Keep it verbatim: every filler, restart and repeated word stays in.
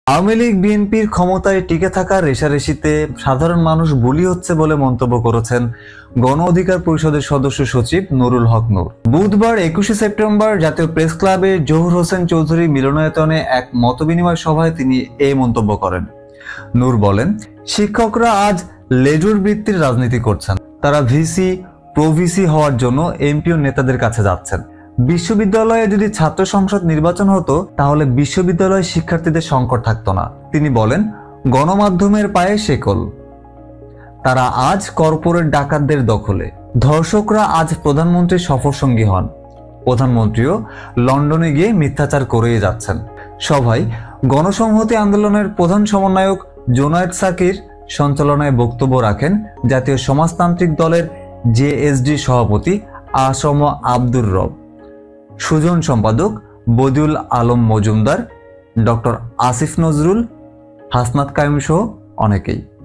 আওয়ামী লীগ বিএনপির ক্ষমতায় টিকে থাকার রেষারেষিতে সাধারণ মানুষ বলি হচ্ছে বলে মন্তব্য করেছেন গণ অধিকার পরিষদের সদস্য সচিব নুরুল হক নূর। বুধবার একুশে সেপ্টেম্বর জাতীয় প্রেস ক্লাবে জহুর হোসেন চৌধুরী মিলনায়তনে এক মতবিনিময় সভায় তিনি এই মন্তব্য করেন। নূর বলেন, শিক্ষকরা আজ লেজুর বৃত্তির রাজনীতি করছেন। তারা ভিসি প্রভিসি হওয়ার জন্য এমপি ও নেতাদের কাছে যাচ্ছেন। বিশ্ববিদ্যালয়ে যদি ছাত্র সংসদ নির্বাচন হতো তাহলে বিশ্ববিদ্যালয়ের শিক্ষার্থীদের সংকট থাকতো না। তিনি বলেন, গণমাধ্যমের পায়ে শেকল। তারা আজ কর্পোরেট ডাকাতদের দখলে। ধর্ষকরা আজ প্রধানমন্ত্রীর সফরসঙ্গী হন। প্রধানমন্ত্রীও লন্ডনে গিয়ে মিথ্যাচার করেই যাচ্ছেন। সভায় গণসংহতি আন্দোলনের প্রধান সমন্বয়ক জোনায়েদ সাকির সঞ্চালনায় বক্তব্য রাখেন জাতীয় সমাজতান্ত্রিক দলের জেএসডি সভাপতি আসম আব্দুর রব, সুজন সম্পাদক বদিউল আলম মজুমদার, ডক্টর আসিফ নজরুল, হাসনাত কাইম সহ অনেকেই।